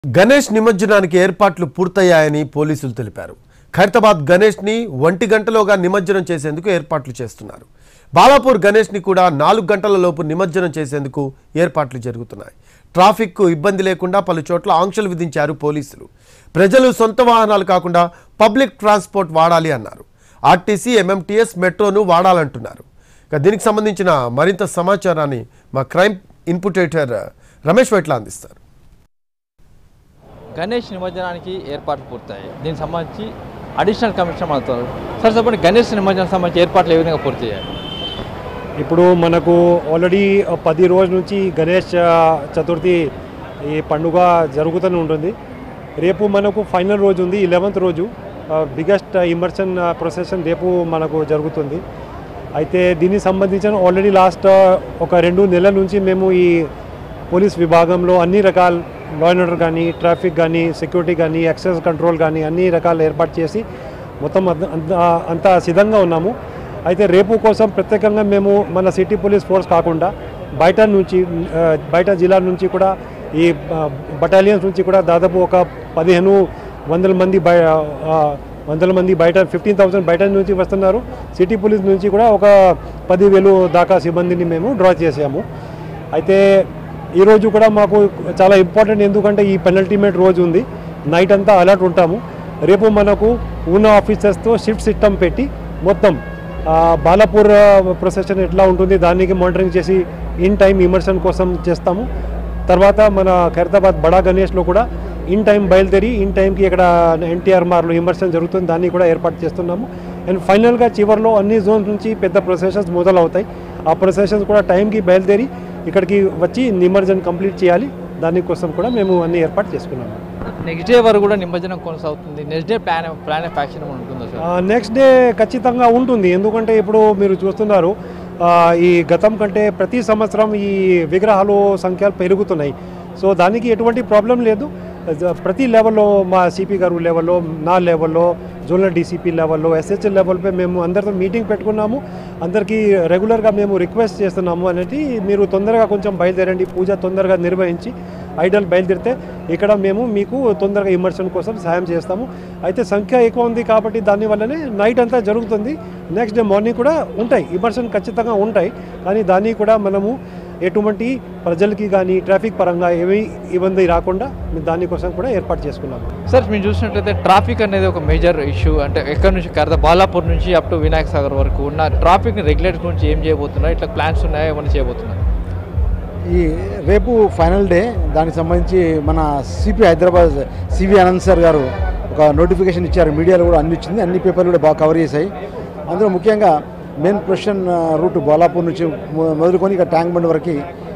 గణేష్ నిమజ్జనానికి ఏర్పాట్లు పూర్తయ్యాయని పోలీసులు తెలిపారు. ఖైరతాబాద్ గణేష్ ని 1 గంటలోగా నిమజ్జనం చేసేందుకు ఏర్పాట్లు చేస్తున్నారు. బాలాపూర్ గణేష్ ని కూడా 4 గంటల లోపు నిమజ్జనం చేసేందుకు ఏర్పాట్లు జరుగుతున్నాయి. ట్రాఫిక్ కు ఇబ్బంది లేకుండా పలు చోట్ల ఆంక్షలు విధించారు పోలీసులు. ప్రజలు సొంత వాహనాలు కాకుండా పబ్లిక్ ట్రాన్స్పోర్ట్ వాడాలి అన్నారు. ఆర్టీసీ, ఎంఎంటీఎస్, మెట్రోను వాడాలంటున్నారు. దీనికి సంబంధించిన మరింత సమాచారాన్ని మా crime input editor Ramesh Vaitla అందిస్తారు. గణేష్ నిమజ్జనానికి ఏర్పాట్లు పూర్తయ్యాయి. దీనికి సంబంధించి అడిషనల్ కమిషనర్ మాట్లాడుతారు. సార్ చెప్పండి, గణేష్ నిమజ్జనానికి సంబంధించి ఏర్పాట్లు ఏ విధంగా పూర్తయ్యాయి? ఇప్పుడు మనకు ఆల్రెడీ 10 రోజుల నుంచి గణేష్ చతుర్థి ఈ పండుగ జరుగుతూనే ఉంటుంది. రేపు మనకు ఫైనల్ రోజు ఉంది, 11th రోజు. బిగ్గెస్ట్ ఇమర్షన్ ప్రొసెషన్ రేపు మనకు జరుగుతుంది. అయితే దీనికి సంబంధించిన ఆల్రెడీ లాస్ట్ ఒక 2 నెలల నుంచి మేము ఈ పోలీస్ విభాగంలో అన్ని రకాల లా అండ్ ఆర్డర్ కానీ, ట్రాఫిక్ కానీ, సెక్యూరిటీ కానీ, యాక్సెస్ కంట్రోల్ కానీ అన్ని రకాలు ఏర్పాటు చేసి మొత్తం అంతా సిద్ధంగా ఉన్నాము. అయితే రేపు కోసం ప్రత్యేకంగా మేము మన సిటీ పోలీస్ ఫోర్స్ కాకుండా బయట జిల్లా నుంచి కూడా ఈ బటాలియన్స్ నుంచి కూడా దాదాపు ఒక 1500 మంది బయట 15,000 బయట నుంచి వస్తున్నారు. సిటీ పోలీస్ నుంచి కూడా ఒక 10,000 దాకా సిబ్బందిని మేము డ్రా చేసాము. అయితే ఈరోజు కూడా మాకు చాలా ఇంపార్టెంట్, ఎందుకంటే ఈ పెనల్టీమేట్ రోజు ఉంది. నైట్ అంతా అలర్ట్ ఉంటాము. రేపు మనకు ఉన్న ఆఫీసర్స్తో షిఫ్ట్ సిస్టమ్ పెట్టి మొత్తం బాలాపూర్ ప్రొసెషన్ ఎట్లా ఉంటుంది దానికి మానిటరింగ్ చేసి ఇన్ టైం ఇమర్షన్ కోసం చేస్తాము. తర్వాత మన ఖైరతాబాద్ బడా గణేష్లో కూడా ఇన్ టైం బయలుదేరి ఇన్ టైంకి ఇక్కడ ఎన్టీఆర్ మార్లో ఇమర్షన్ జరుగుతుంది, దాన్ని కూడా ఏర్పాటు చేస్తున్నాము. అండ్ ఫైనల్గా చివరిలో అన్ని జోన్స్ నుంచి పెద్ద ప్రొసెషన్స్ మొదలవుతాయి. ఆ ప్రొసెషన్స్ కూడా టైంకి బయలుదేరి ఇక్కడికి వచ్చి నిమజ్జనం కంప్లీట్ చేయాలి. దానికోసం కూడా మేము అన్ని ఏర్పాటు చేసుకున్నాము. నెక్స్ట్ డే వరకు కూడా నిమజ్జనం కొనసాగుతుంది. Next day plan of action ఉంటుందా సార్? నెక్స్ట్ డే ఖచ్చితంగా ఉంటుంది. ఎందుకంటే ఇప్పుడు మీరు చూస్తున్నారు, ఈ గతం కంటే ప్రతి సంవత్సరం ఈ విగ్రహాలు సంఖ్యలు పెరుగుతున్నాయి. సో దానికి ఎటువంటి ప్రాబ్లం లేదు. ప్రతి లెవెల్లో మా సిపి గారు లెవెల్లో, నా లెవెల్లో, జోనల్ డీసీపీ లెవెల్లో, ఎస్హెచ్ఎల్ లెవెల్పై మేము అందరితో మీటింగ్ పెట్టుకున్నాము. అందరికీ రెగ్యులర్గా మేము రిక్వెస్ట్ చేస్తున్నాము అనేది, మీరు తొందరగా కొంచెం బయలుదేరండి, పూజ తొందరగా నిర్వహించి ఐడల్ బయలుదేరితే ఇక్కడ మేము మీకు తొందరగా ఇమర్షన్ కోసం సాయం చేస్తాము. అయితే సంఖ్య ఎక్కువ ఉంది కాబట్టి దానివల్లనే నైట్ అంతా జరుగుతుంది. నెక్స్ట్ డే మార్నింగ్ కూడా ఉంటాయి ఇమర్షన్, ఖచ్చితంగా ఉంటాయి. కానీ దాన్ని కూడా మనము ఎటువంటి ప్రజలకి కానీ ట్రాఫిక్ పరంగా ఏమీ ఇబ్బంది రాకుండా దానికోసం కూడా ఏర్పాటు చేసుకున్నాము. సార్ మీరు చూసినట్లయితే ట్రాఫిక్ అనేది ఒక మేజర్ ఇష్యూ. అంటే ఎక్కడి నుంచి బాలాపూర్ నుంచి అప్ టు వినాయక సాగర్ వరకు ఉన్న ట్రాఫిక్ని రెగ్యులేట్ గురించి ఏం చేయబోతున్నారు? ఇట్లా ప్లాన్స్ ఉన్నాయా, ఏమైనా చేయబోతున్నారు? ఈ రేపు ఫైనల్ డే, దానికి సంబంధించి మన CP Hyderabad CV Anand sir గారు ఒక నోటిఫికేషన్ ఇచ్చారు. మీడియాలో కూడా అన్ని ఇచ్చింది, అన్ని పేపర్లు కూడా బాగా కవర్ చేశాయి. అందులో ముఖ్యంగా మెయిన్ ప్రొసెషన్ రూట్ బాలాపూర్ నుంచి మొదలుకొని ఇక ట్యాంక్ బండ్ వరకు,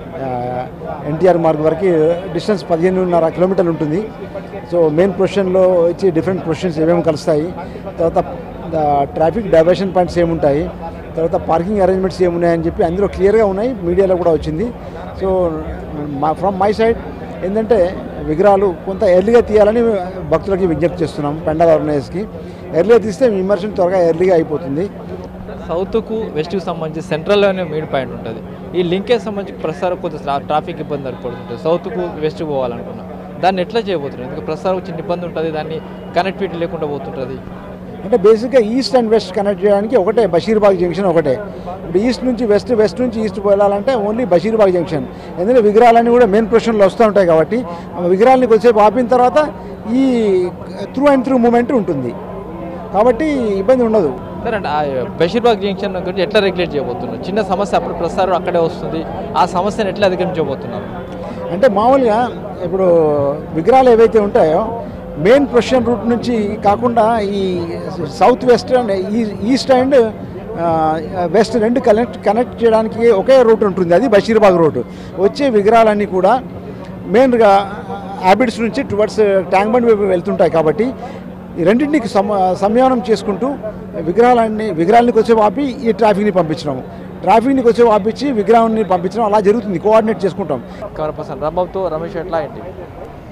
ఎన్టీఆర్ మార్గ్ వరకు డిస్టెన్స్ 15.5 కిలోమీటర్లు ఉంటుంది. సో మెయిన్ ప్రొసెషన్లో వచ్చి డిఫరెంట్ ప్రొసెషన్స్ ఏమేమి కలుస్తాయి, తర్వాత ట్రాఫిక్ డైవర్షన్ పాయింట్స్ ఏముంటాయి, తర్వాత పార్కింగ్ అరేంజ్మెంట్స్ ఏమున్నాయని చెప్పి అందులో క్లియర్గా ఉన్నాయి, మీడియాలో కూడా వచ్చింది. సో ఫ్రమ్ మై సైడ్ ఏంటంటే విగ్రహాలు కొంత ఎర్లీగా తీయాలని భక్తులకి విజ్ఞప్తి చేస్తున్నాం. పండగ ఆర్గనైజర్స్కి ఎర్లీగా తీస్తే ఇమర్షన్ త్వరగా ఎర్లీగా అయిపోతుంది. సౌత్కు వెస్ట్కి సంబంధించి సెంట్రల్లోనే మెయిన్ పాయింట్ ఉంటుంది. ఈ లింకేజ్ సంబంధించి ప్రసారం కొంత ట్రాఫిక్ ఇబ్బంది ఏర్పడుతుంది. సౌత్కు వెస్ట్కి పోవాలనుకున్నాం, దాన్ని ఎట్లా చేయబోతున్నారు? ఎందుకంటే ప్రసారం చిన్న ఇబ్బంది ఉంటుంది, దాన్ని కనెక్టివిటీ లేకుండా పోతుంటుంది. అంటే బేసిక్గా ఈస్ట్ అండ్ వెస్ట్ కనెక్ట్ చేయడానికి ఒకటే బషీర్బాగ్ జంక్షన్ ఒకటే. ఇప్పుడు ఈస్ట్ నుంచి వెస్ట్, వెస్ట్ నుంచి ఈస్ట్ వెళ్ళాలంటే ఓన్లీ బషీర్బాగ్ జంక్షన్. ఎందుకంటే విగ్రహాలన్నీ కూడా మెయిన్ ప్రొసెషన్లో వస్తూ ఉంటాయి కాబట్టి విగ్రహాలని కొద్దిసేపు ఆపిన తర్వాత ఈ త్రూ అండ్ త్రూ మూమెంట్ ఉంటుంది కాబట్టి ఇబ్బంది ఉండదు. సరే అంటే బషీర్బాగ్ జంక్షన్ గురించి ఎట్లా రెగ్యులేట్ చేయబోతున్నారు? చిన్న సమస్య అప్పుడు ప్రసారం అక్కడే వస్తుంది, ఆ సమస్యను ఎట్లా అధిగమించబోతున్నారు? అంటే మామూలుగా ఇప్పుడు విగ్రహాలు ఏవైతే ఉంటాయో మెయిన్ ప్రొసెషన్ రూట్ నుంచి కాకుండా ఈ south west and east and west రెండు కనెక్ట్ చేయడానికి ఒకే రూట్ ఉంటుంది, అది బషీర్బాగ్ రూట్. వచ్చే విగ్రహాలన్నీ కూడా మెయిన్గా హ్యాబిట్స్ నుంచి టువర్డ్స్ ట్యాంక్ బండ్ వైపు వెళ్తుంటాయి కాబట్టి ఈ రెండింటికి సంయోనం చేసుకుంటూ విగ్రహాలని కొంచెం ఆపి ఈ ట్రాఫిక్ని పంపించడం, ట్రాఫిక్ని కొంచెం ఆపించి విగ్రహాన్ని పంపించడం, అలా జరుగుతుంది. కోఆర్డినేట్ చేసుకుంటాం. కెమెరా పర్సన్ రాంబాబుతో రమేష్ ఎట్లా ఏంటి?